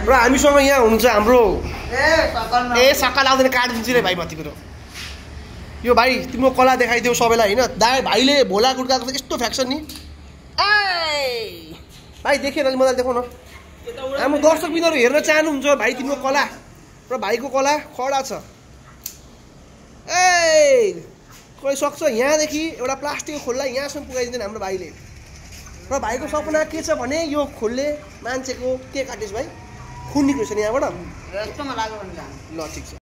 र हामीसँग यहाँ हुनुहुन्छ हाम्रो सक्कल आउँदैन काटिदिन्छु रे भाइ मतिको यो भाइ तिम्रो कला देखाइदेऊ सबैलाई होइन भाइले भोला गुड्काको यस्तो फ्याक्सन नि भाइ देखेन मलाई देखाउन हाम्रो दर्शक बिन्दुहरू हेर्न चाहनुहुन्छ भाइ तिम्रो कला र भाइको कला खडा छ कोही सक्छ यहाँदेखि एउटा प्लास्टिकको खोल्ला यहाँसम्म पुगाइदिन्छ हाम्रो भाइले र भाइको सपना के छ भने यो खोल्ले मान्छेको के काटिस् भाइ खुन निक्लिन्छ नि यहाँबाट ल ठिक छ